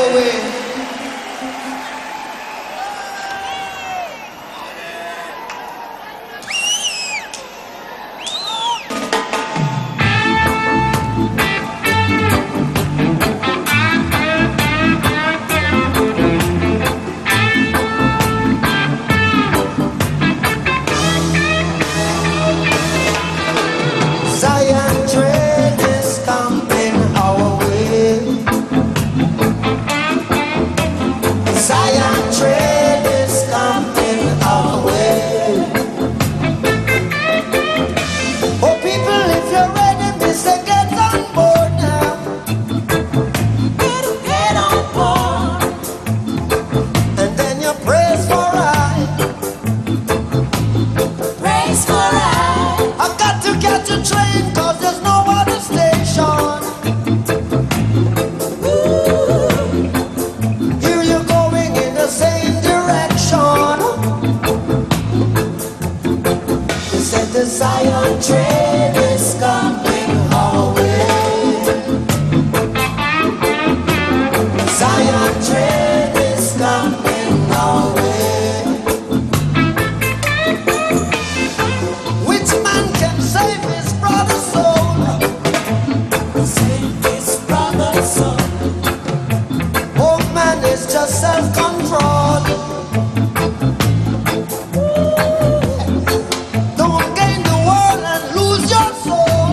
way. Zion train is coming our way. Zion train is coming our way. Oh people, if you're ready, Mr. Get on board now. Get on board. And then you praise for I. Praise for I. I've got to catch a train cause there's no other station. Here you're going in the same direction. They said the Zion train is coming our way. Zion train is coming our way. Which man can save his brother's soul? Save his brother's soul. Oh man is just self-control. Don't gain the world and lose your soul.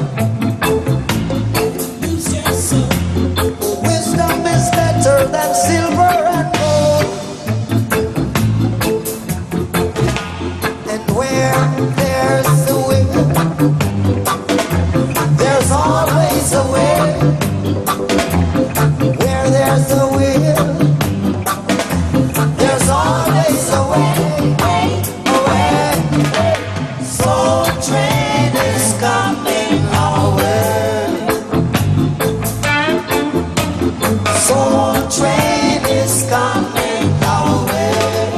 Lose your soul. Wisdom is better than silver and gold. And where there's a will, there's always a way. Where there's a will, there's always a way. A way. Soul train is coming our way. Soul train is coming our way.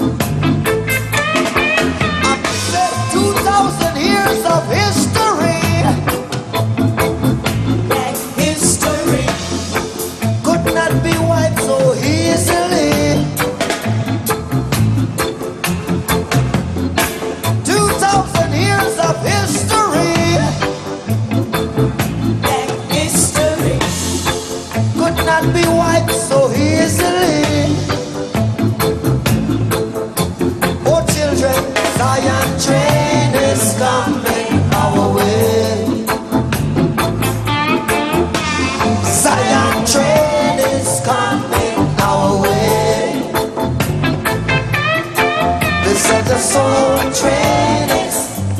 Up to 2,000 years of history. History could not be wiped so easily. 2,000 years of history. History could not be wiped so easily. Oh children, Zion train is coming our way. Zion train is coming our way. They said the soul train is,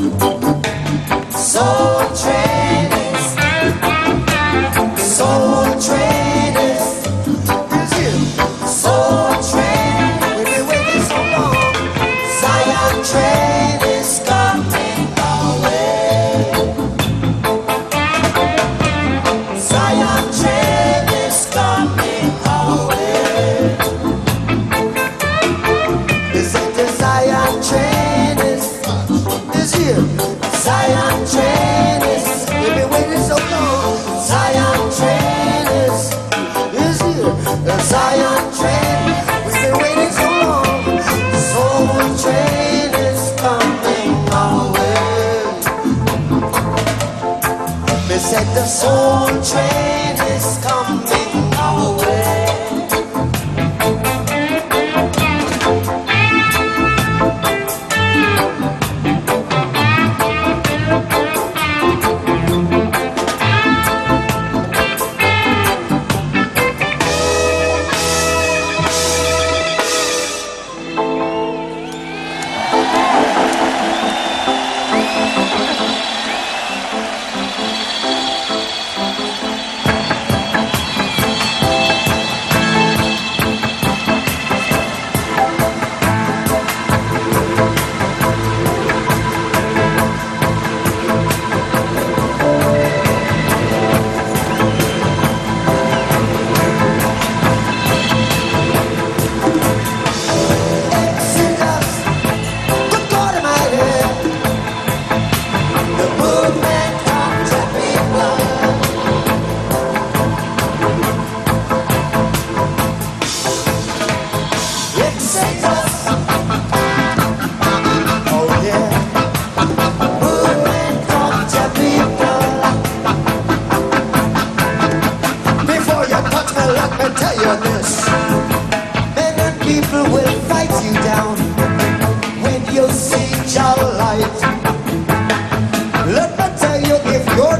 soul train is, soul train is here. Soul train, we've been waiting so long. Zion train is coming our way. Zion train is coming our way. They said the Zion train is here. Zion train is, we've been waiting so long. Zion train is here. The Zion train, we've been waiting so long. Soul train is coming our way. They said the soul train is coming our way.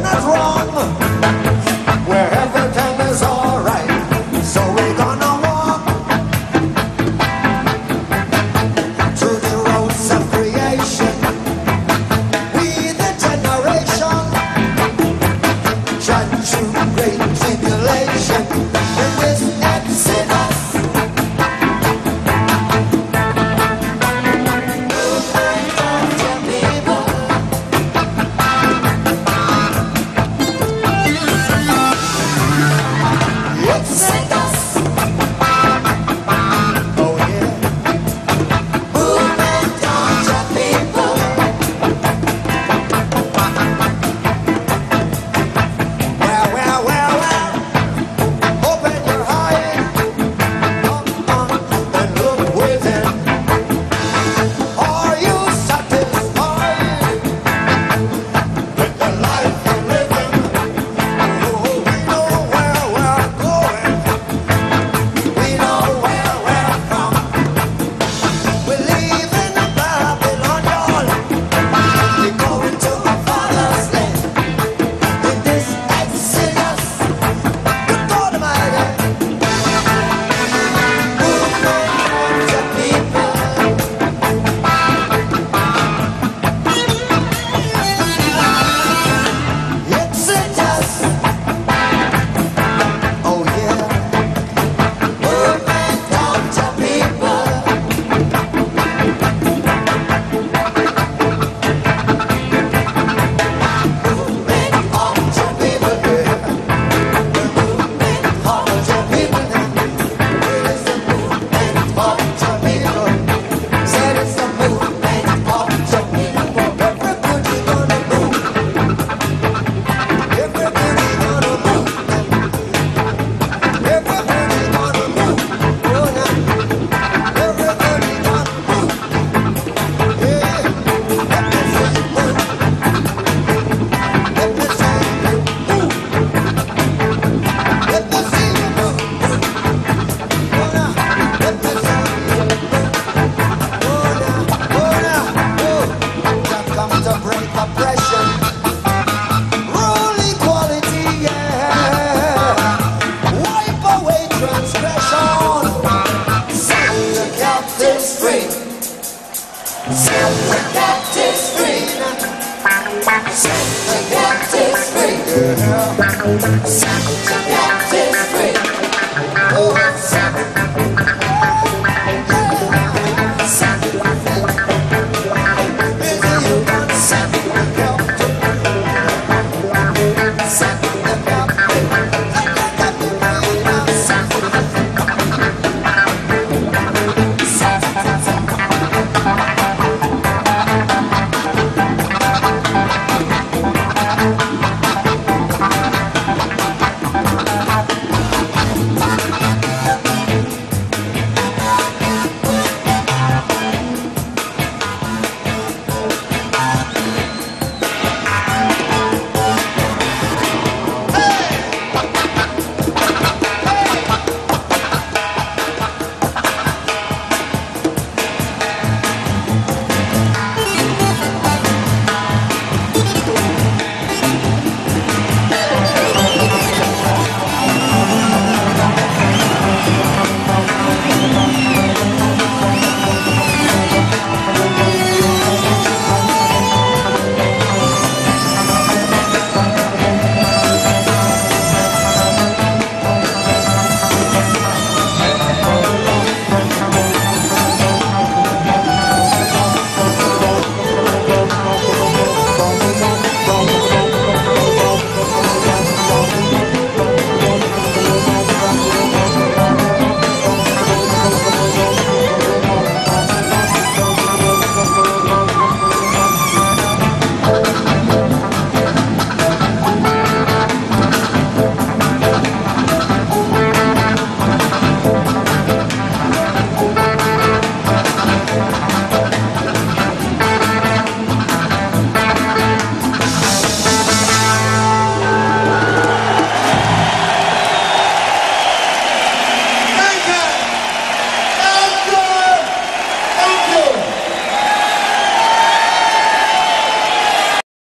not wrong, where everything is alright. So we're gonna walk through the roads of creation. We the generation trudge through great tribulation in this exodus. Set